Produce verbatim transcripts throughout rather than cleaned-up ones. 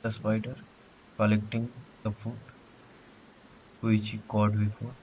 The spider collecting the food which he caught before.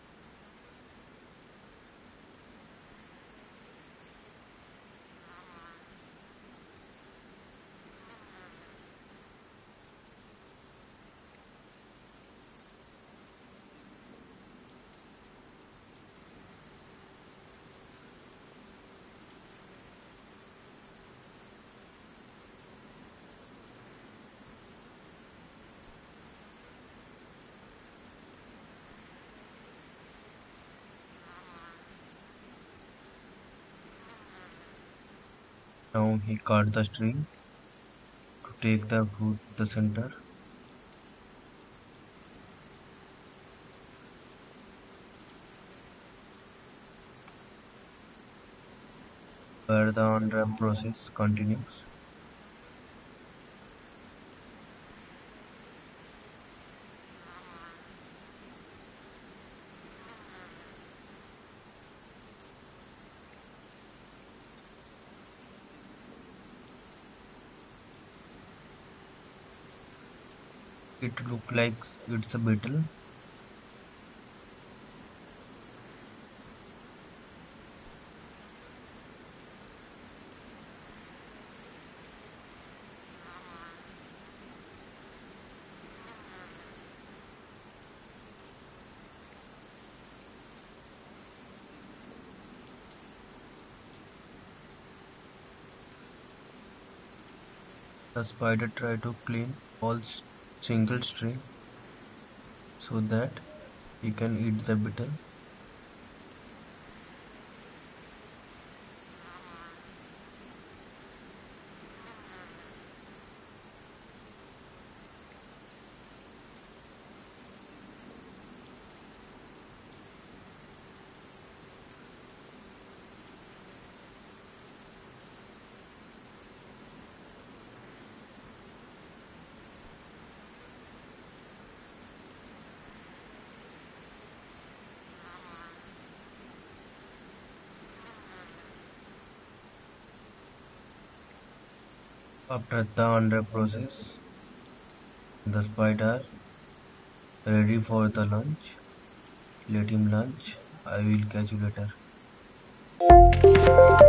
Now he cut the string to take the food to the center. Where the unwrap process continues. It looks like it's a beetle. The spider tries to clean all single string so that he can eat the beetle. After the under process, the spider ready for the lunch. Let him lunch. I will catch you later.